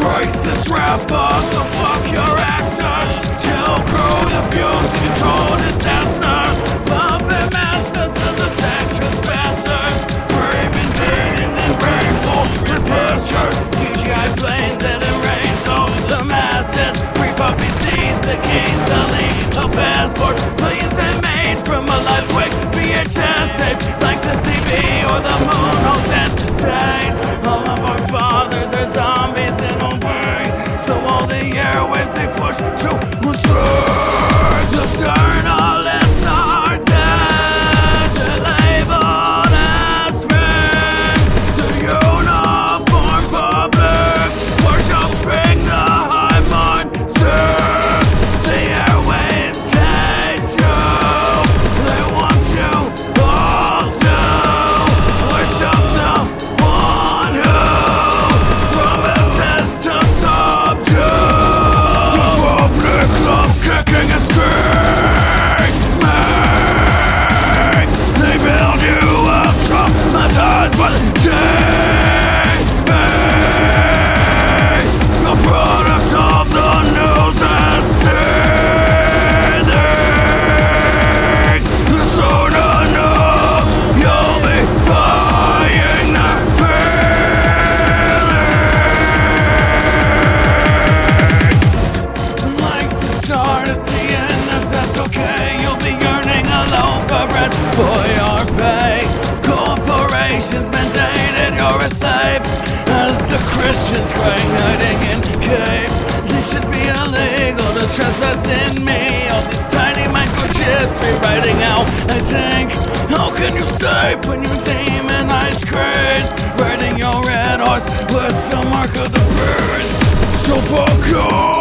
Racist rappers, so fuck your actors. Kill crew, abuse, control disasters. Puppet masters of the Texas bastards. Brave invading and rainfall repulsion. CGI planes and it rains on the masses. Free puppy sees the keys to leave a passport. Millions are made from a live-quick VHS tape, like the CB or the moon hotel stage. All of our fathers are zombies in a way, so all the airways they push to reserve. The journalists are dead, they're labeled as friends. The uniform public worshiping the high mindset. The airwaves hate you, they want you all to worship the one who promises to subdue. The public loves kicking and screaming. They build you up, traumatized by the TV. A product of the news and seething. Soon enough, you'll be buying that feeling. I'd like to start at the end, if that's okay. You'll be earning a loaf of bread for your pay. Corporations mandated you're a slave, as the Christians crying hiding in caves. It should be illegal to trespass in me. All these tiny microchips rewriting how I think. How can you sleep when you demonize grades? Riding your red horse with the mark of the birds. So fuck off.